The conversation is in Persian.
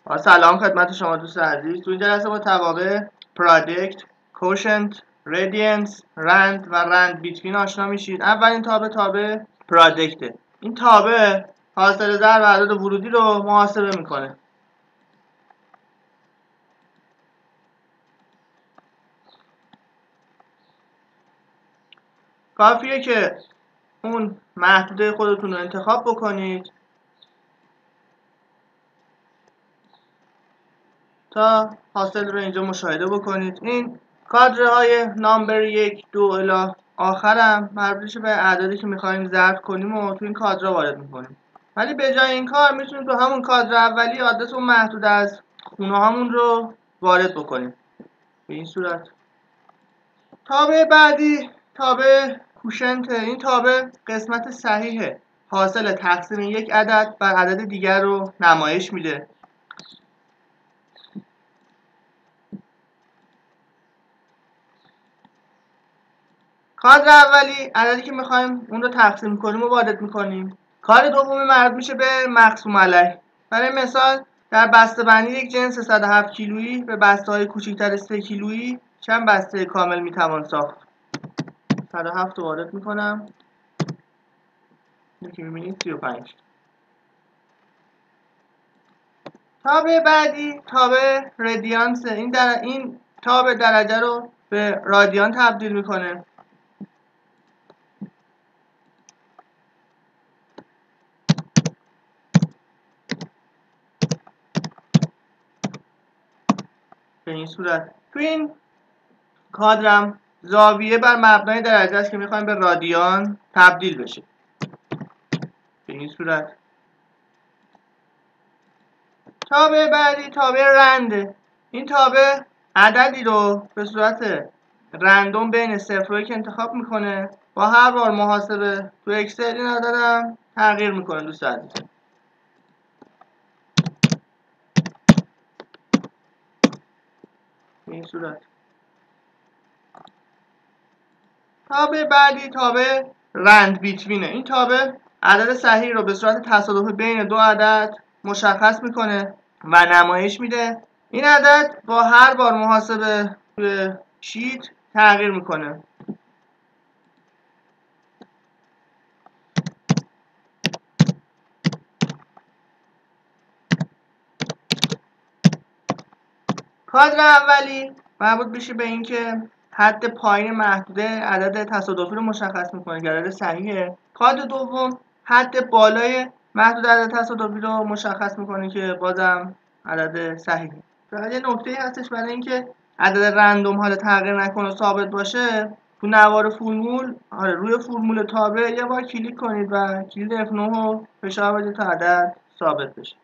سلام خدمت شما دوست عزیز. تو این جلسه با توابع پرادکت، کوشنت، ردینس، رند و رند بیتوین آشنا میشید. اولین تابع پرادکته. این تابع حاصل ضرب اعداد ورودی رو محاسبه میکنه. کافیه که اون محدوده خودتون رو انتخاب بکنید تا حاصل رو اینجا مشاهده بکنید. این کادره های نامبر 1 2 الی آخرم مربوط به اعدادی که میخوایم ضرب کنیم و تو این کادر وارد میکنیم. ولی به جای این کار میتونیم تو همون کادر اولی آدرس اون محدود از خونه هامون رو وارد بکنیم. به این صورت. تابع بعدی تابع کوشنت. این تابع قسمت صحیح حاصل تقسیم یک عدد بر عدد دیگر رو نمایش میده. کادر اولی عددی که میخوایم اون رو تقسیم کنیم و وارد میکنیم. کار دومی مربوط میشه به مقسوم علیه. برای مثال در بسته‌بندی یک جنس 107 کیلویی به بسته‌های کوچکتر 3 کیلویی چند بسته کامل میتوان ساخت؟ 107 رو وارد میکنم. یکی میبینید 35. تابع بعدی تابع ردیانس. این تابع درجه رو به رادیان تبدیل میکنه. به این صورت. تو این کادرم زاویه بر مبنای درجه است که میخوایم به رادیان تبدیل بشه. به این صورت. تابع بعدی تابع رنده. این تابع عددی رو به صورت رندوم بین 0 و 1 انتخاب میکنه. با هر بار محاسبه تو اکسل این عددم تغییر میکنه دوست عزیز. به این صورت. تابع بعدی تابع رند بیتوینه. این تابع عدد صحیح رو به صورت تصادف بین دو عدد مشخص میکنه و نمایش میده. این عدد با هر بار محاسبه توی شیت تغییر میکنه. کادر اولی مربوط میشه به اینکه حد پایین محدوده عدد تصادفی رو مشخص میکنه که عدد صحیحه. کادر دوم حد بالای محدود عدد تصادفی رو مشخص میکنه که بازم عدد صحیحه. فقط یه نکته هستش برای اینکه عدد رندوم حالا تغییر نکنه و ثابت باشه، تو نوار فرمول روی فرمول تابع یه بار کلیک کنید و کلید F9 رو فشار بدید تا عدد ثابت بشه.